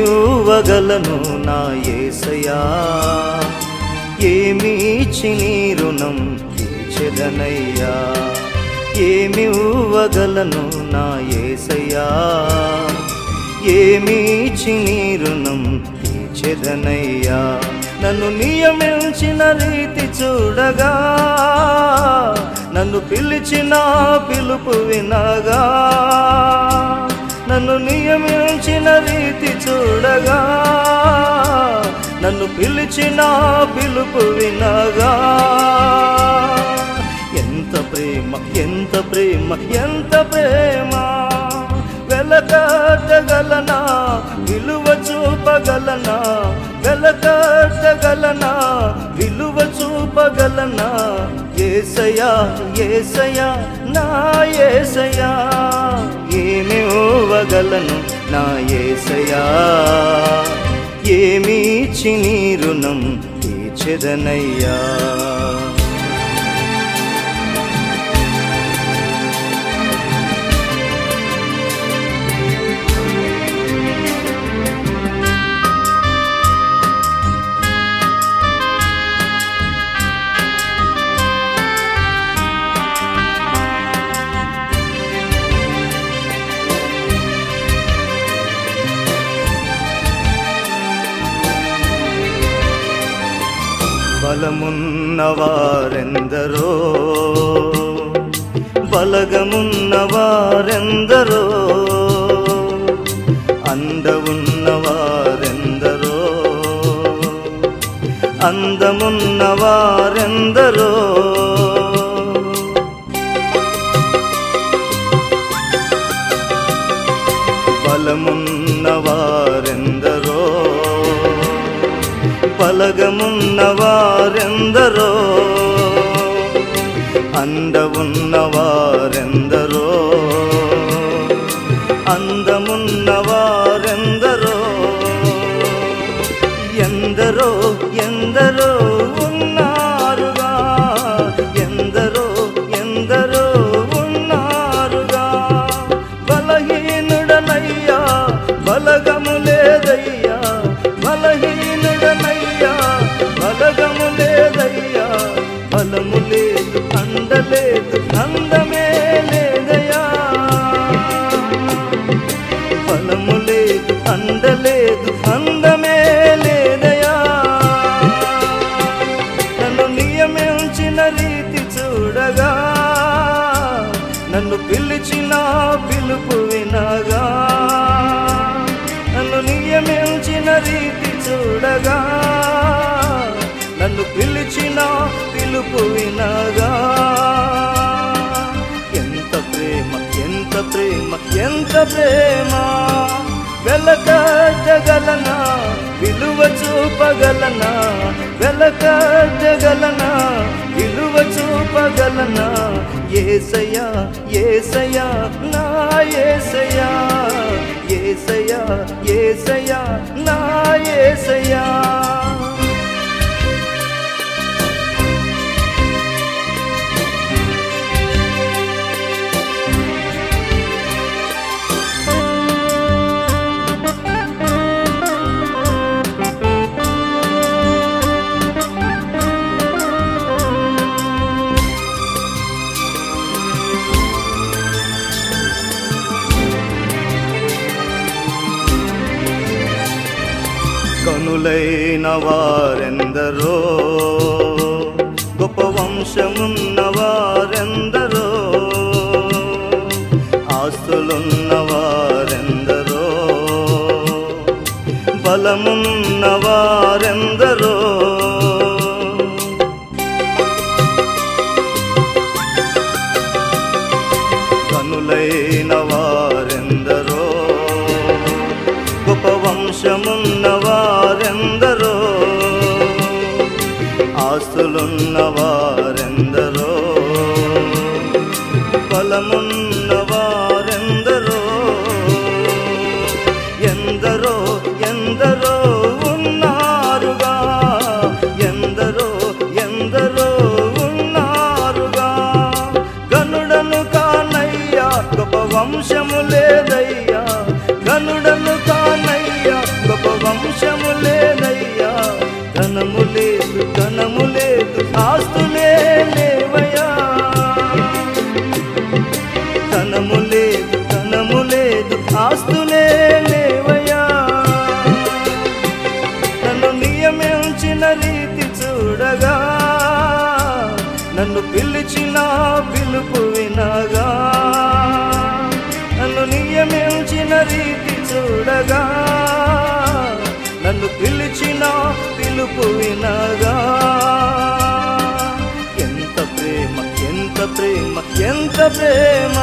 ఇవ్వగలను నా యేసయ్యా, ఏమి ఇచ్చి నీ రుణం తీర్చెదనయ్యా. ఏమి ఇవ్వగలను నా యేసయ్యా, ఏమి ఇచ్చి నీ రుణం తీర్చెదనయ్యా. నన్ను నియమించిన రీతి చూడగా, నన్ను పిలిచిన పిలుపు వినగా, నన్ను నియమించిన రీతి చూడగా, నన్ను పిలిచిన పిలుపు వినగా, ఎంత ప్రేమ ఎంత ప్రేమ ఎంత ప్రేమ. వెలకట్టగలనా విలువ చూపగలనా, వెలకట్టగలనా విలువ చూపగలనా. యేసయ్యా యేసయ్యా నా యేసయ్యా, ఏమి ఇవ్వగలను నా యేసయ్యా, ఏమి ఇచ్చి నీ రుణం తీర్చెదనయ్యా. బలమున్నవారెందరో బలగమున్నవారెందరో, అందమున్నవారెందరో అందమున్నవారెందరో, బలమున్నవారెందరో బలగమున్నవారెందరో, అందమున్నవారెందరో అందమున్నవారెందరో. ఎందరో ఎందరో ఉన్నారుగా, ఎందరో ఎందరో ఉన్నారుగా. బలహీనుడనయ్యా బలగము లేదయ్యా, బలహీనుడనయ్యా బలగము లేదయ్యా. బలము లేదు అండలేదు అందమే లేదయ్యా, బలము లేదు అండలేదు అందమే లేదయ్యా. నన్ను నియమించిన రీతి చూడగా, నన్ను పిలిచిన పిలుపు వినగా, నన్ను నియమించిన రీతి చూడగా, నన్ను పిలిచిన పిలుపు వినగా. ఎంత ప్రేమ ఎంత ప్రేమ ఎంత ప్రేమ. వెలకట్టగలనా విలువ చూపగలనా, వెలకట్టగలనా విలువ చూపగలనా. యేసయ్యా యేసయ్యా నా యేసయ్యా, యేసయ్యా యేసయ్యా నా యేసయ్యా. కనులైన వారెందరో, గొప్ప వంశమున్న వారెందరో, ఆస్తులున్న వారెందరో, బలమున్న వారెందరో, కనులైన వారెందరో, గొప్ప వంశమున్న వారెందరో, ఆస్తులున్న వారెందరో, బలమున్న వారెందరో. ఎందరో ఎందరో ఉన్నారుగా, ఎందరో ఎందరో ఉన్నారుగా. గనుడను కానయ్యా గొప్ప వంశము లేదయ్యా, గనుడను కానయ్యా గొప్ప వంశము లేదయ్యా, ధనము లేదు ధనము లేదు ఆస్తులే లేవయ్యా, ధనము లేదు ధనము లేదు ఆస్తులే లేవయ్యా. నన్ను నియమించిన రీతి చూడగా, నన్ను పిలిచిన పిలుపు వినగా, నన్ను నియమించిన రీతి చూడగా, నన్ను పిలిచిన పిలుపు వినగా, ఎంత ప్రేమ ఎంత ప్రేమ ఎంత ప్రేమ,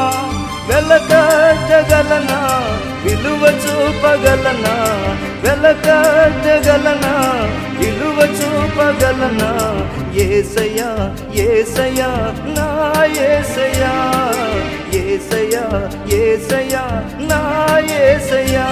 వెలకట్టగలనా విలువ చూపగలనా, వెలకట్టగలనా విలువ చూపగలనా, యేసయ్యా యేసయ్యా నా యేసయ్యా, యేసయ్యా యేసయ్యా నా యేసయ్యా.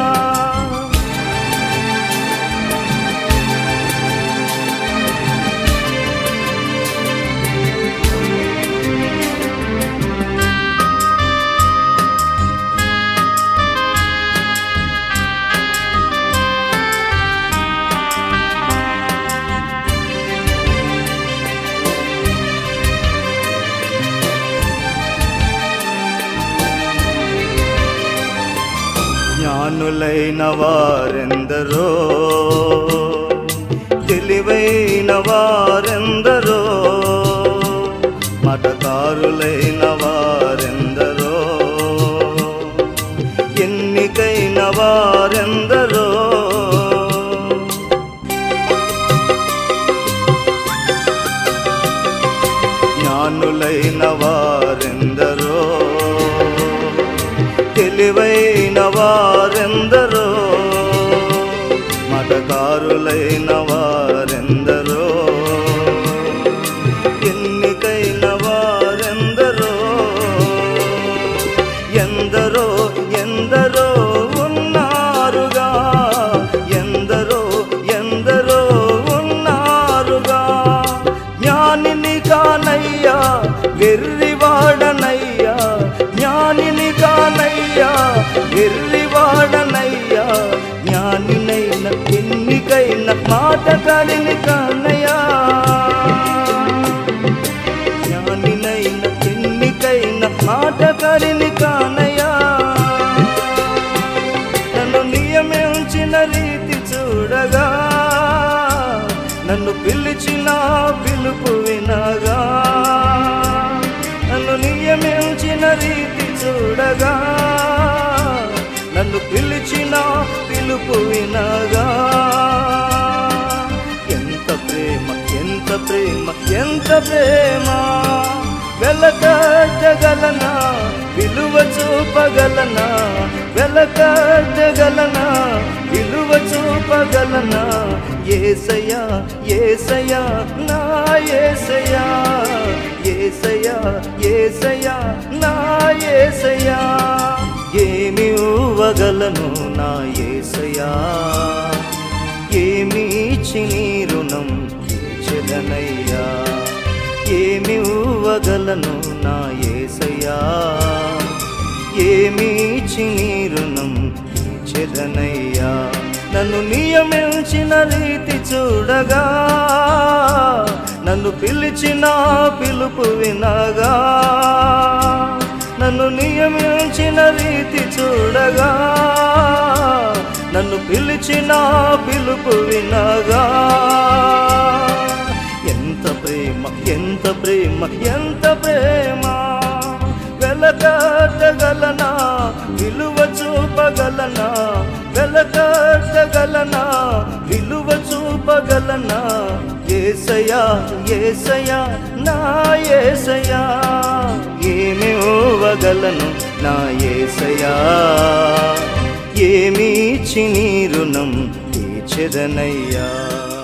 జ్ఞానులైన వారెందరో, తెలివైన వారెందరో, మతకారులైన వారెందరో, ఎన్నికైన వారెందరో, జ్ఞానులైన వారెందరో, తెలివైన వారెందరో, మతకారులైన వారెందరో, ఎన్నికైన వారెందరో, ఎందరో ఎందరో ఉన్నారుగా, ఎందరో ఎందరో ఉన్నారుగా, జ్ఞానిని కానయ్యా వెర్రివాడనయ్యా, జ్ఞానిని కానయ్యా వెర్రివాడనయ్యా, జ్ఞానినైన ఎన్నికైన మాటకారిని కానయ్యా, జ్ఞానినైన ఎన్నికైన మాటకారిని కానయ్యా. నన్ను నియమించిన రీతి చూడగా, నన్ను పిలిచిన పిలుపు వినగా, నన్ను నియమించిన రీతి చూడగా, నన్ను పిలిచిన పిలుపు వినగా, ఎంత ప్రేమ ఎంత ప్రేమ ఎంత ప్రేమ, వెలకట్టగలనా విలువ చూపగలనా, వెలకట్టగలనా విలువ చూపగలనా, యేసయ్యా యేసయ్యా నా యేసయ్యా, యేసయ్యా యేసయ్యా నా యేసయ్యా. ఏమి ఇవ్వగలను నా యేసయ్యా, ఏమి ఇచ్చి నీ రుణం తీర్చెదనయ్యా, ఏమి ఇవ్వగలను నా యేసయ్యా, ఏమి ఇచ్చి నీ రుణం తీర్చెదనయ్యా. నన్ను నియమించిన రీతి చూడగా, నన్ను పిలిచిన పిలుపు వినగా, నన్ను నియమించిన రీతి చూడగా, నన్ను పిలిచిన పిలుపు వినగా, ఎంత ప్రేమ ఎంత ప్రేమ ఎంత ప్రేమ, వెలకట్టగలనా విలువ చూపగలనా, వెలకట్టగలనా విలువ చూపగలనా, యేసయ్యా యేసయ్యా నా యేసయ్యా, ఏమి ఇవ్వగలను నా యేసయ్యా, ఏమి ఇచ్చి నీ రుణం తీర్చెదనయ్యా.